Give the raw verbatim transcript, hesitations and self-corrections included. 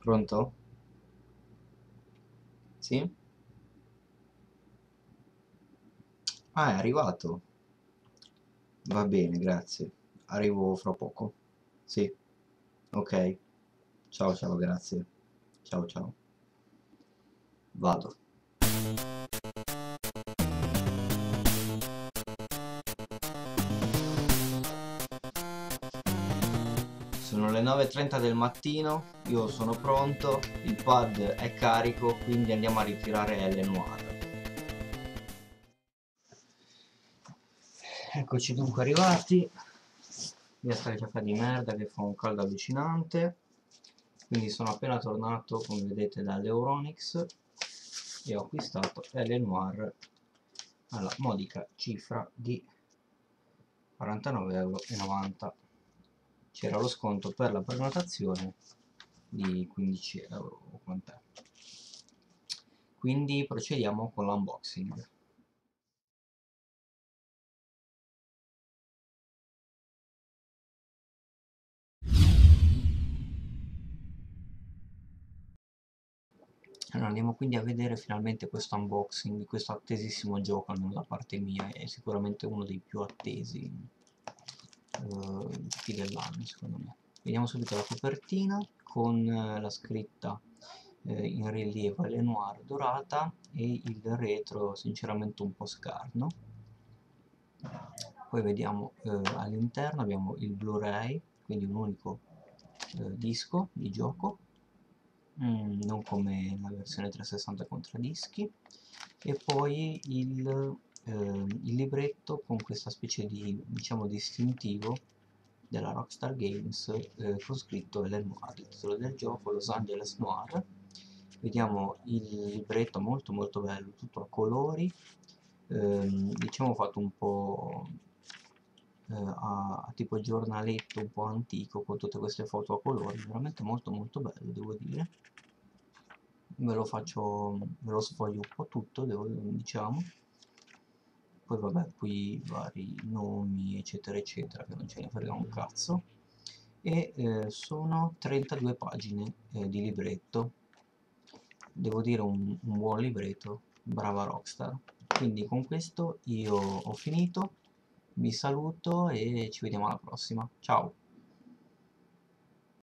Pronto? Sì? Ah, è arrivato. Va bene, grazie. Arrivo fra poco. Sì, ok. Ciao, ciao, grazie. Ciao, ciao. Vado. Sono le nove e trenta del mattino, io sono pronto, il pad è carico, quindi andiamo a ritirare L Noir. Eccoci dunque arrivati. Via sta il caffè di merda che fa un caldo allucinante. Quindi sono appena tornato, come vedete, dall'Euronix e ho acquistato L Noir alla modica cifra di quarantanove e novanta euro. C'era lo sconto per la prenotazione di quindici euro o quant'è. Quindi procediamo con l'unboxing. Allora, andiamo quindi a vedere finalmente questo unboxing di questo attesissimo gioco, almeno da parte mia, è sicuramente uno dei più attesi eh, dell'anno, secondo me. Vediamo subito la copertina con eh, la scritta eh, in rilievo L Noir dorata e il retro sinceramente un po' scarno. Poi vediamo eh, all'interno abbiamo il Blu-ray, quindi un unico eh, disco di gioco, mm, non come la versione trecentosessanta contraddischi, e poi il, eh, il libretto con questa specie di, diciamo, distintivo della Rockstar Games eh, con scritto L Noir, il titolo del gioco Los Angeles Noir. Vediamo il libretto molto molto bello, tutto a colori, ehm, diciamo fatto un po' eh, a, a tipo giornaletto un po' antico con tutte queste foto a colori, veramente molto molto bello, devo dire. Ve lo faccio, ve lo sfoglio un po' tutto, devo, diciamo. Poi vabbè, qui vari nomi eccetera eccetera che non ce ne frega un cazzo. E eh, sono trentadue pagine eh, di libretto, devo dire un, un buon libretto, brava Rockstar. Quindi con questo io ho finito, vi saluto e ci vediamo alla prossima, ciao!